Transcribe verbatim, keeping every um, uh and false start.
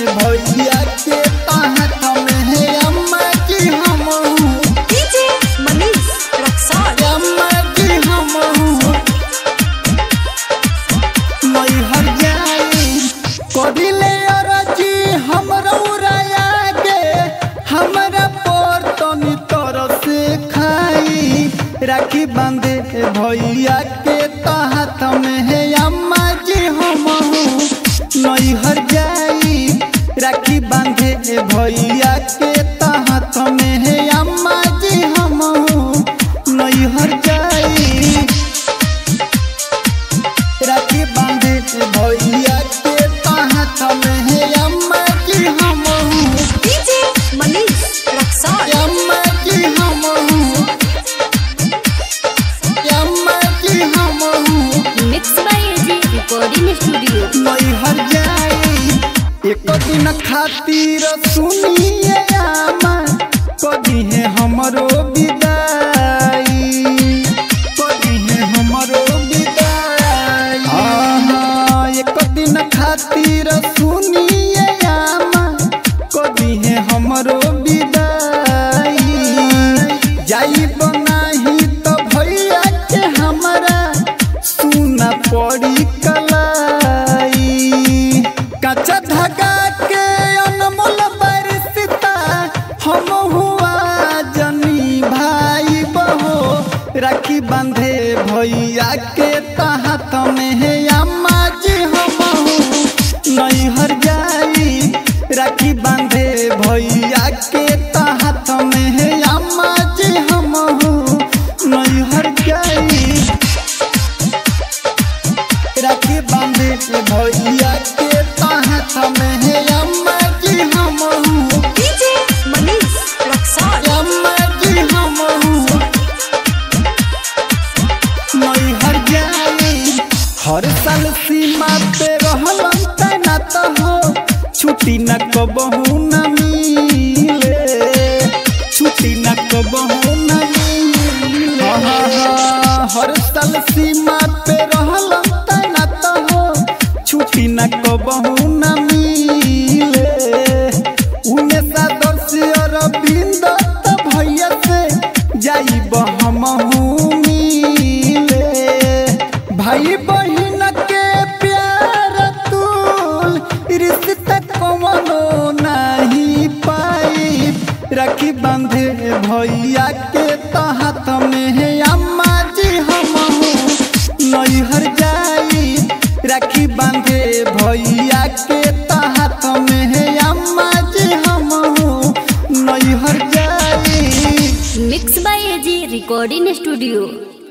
भैया के तहत में है अम्मा की हम डीजे मनीष रक्सौल अम्मा की हम मैहर जाई कदिले अरजी हमरा उराया के हमरा पर तनी तरह से खाई राखी बांधे भैया के तहत में है अम्मा जी हम मैहर जाई राखी बांधे भैया के तहत में है अम्मा जी हम मैहर जाई राखी बांधे भैया के तहत में है अम्मा जी हम डीजे मनीष रक्सौल अम्मा जी हम अम्मा जी हम mix by AG recording studio Maihar जाई एक दिन खातिर सुनिए आमा कदी है हमरो विदाई कदी है हमरो विदाई हाँ एक दिन खातिर सुनिए आमा कदी है हमरो विदाई जाई बनाही तो भैया के हमरा सुना पड़ी कलाई कच्चा धागा के अनमोल बरसता हम हुआ जनी भाई बहो राखी बांधे भैया के तहत में है अम्मा जी हम मैहर जाई राखी बांधे भैया के तहत में है अम्मा जी हम मैहर जाई राखी बांधे भैया के तहत में है अम्मा जी हम डीजे मनीष रक्सौल अम्मा जी हम मैहर जाई हर साल सीमा पे रहलन तैनात हो छुट्टी न कबहू न मिले छुट्टी न कबहू न मिले हाँ हाँ हर साल सीमा पे रहलन तैनात हो छुट्टी न कबहू न मिले उन्हें सादर से अरविंद त भैया से जाइब हमहू मिले भाई बहिन के प्यार तुल रिश्ता कवनो नहीं पाई राखी बांधे भैया के तहत में है अम्मा जी हम मैहर जाई राखी बांधे भैया के तहत में है अम्मा जी हम मैहर जाई mix by AG recording studio.